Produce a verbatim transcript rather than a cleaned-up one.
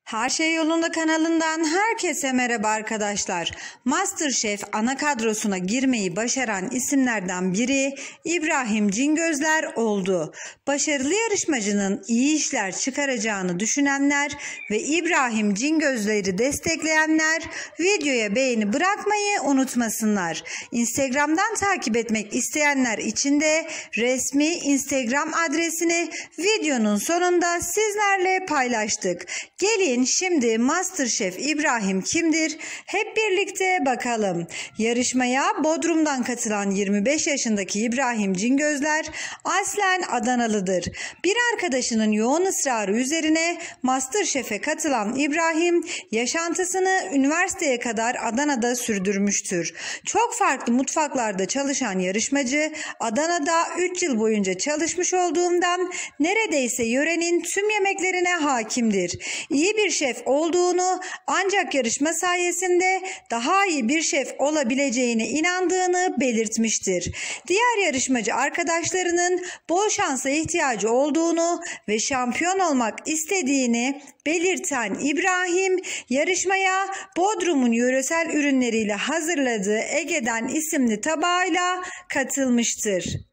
Her Şey Yolunda kanalından herkese merhaba arkadaşlar. MasterChef ana kadrosuna girmeyi başaran isimlerden biri İbrahim Cingözler oldu. Başarılı yarışmacının iyi işler çıkaracağını düşünenler ve İbrahim Cingözler'i destekleyenler videoya beğeni bırakmayı unutmasınlar. Instagram'dan takip etmek isteyenler için de resmi Instagram adresini videonun sonunda sizlerle paylaştık. Gelin şimdi MasterChef İbrahim kimdir? Hep birlikte bakalım. Yarışmaya Bodrum'dan katılan yirmi beş yaşındaki İbrahim Cingözler aslen Adanalıdır. Bir arkadaşının yoğun ısrarı üzerine MasterChef'e katılan İbrahim yaşantısını üniversiteye kadar Adana'da sürdürmüştür. Çok farklı mutfaklarda çalışan yarışmacı Adana'da üç yıl boyunca çalışmış olduğundan neredeyse yörenin tüm yemeklerine hakimdir. İyi bir şef olduğunu ancak yarışma sayesinde daha iyi bir şef olabileceğine inandığını belirtmiştir. Diğer yarışmacı arkadaşlarının bol şansa ihtiyacı olduğunu ve şampiyon olmak istediğini belirten İbrahim yarışmaya Bodrum'un yöresel ürünleriyle hazırladığı Ege'den isimli tabağıyla katılmıştır.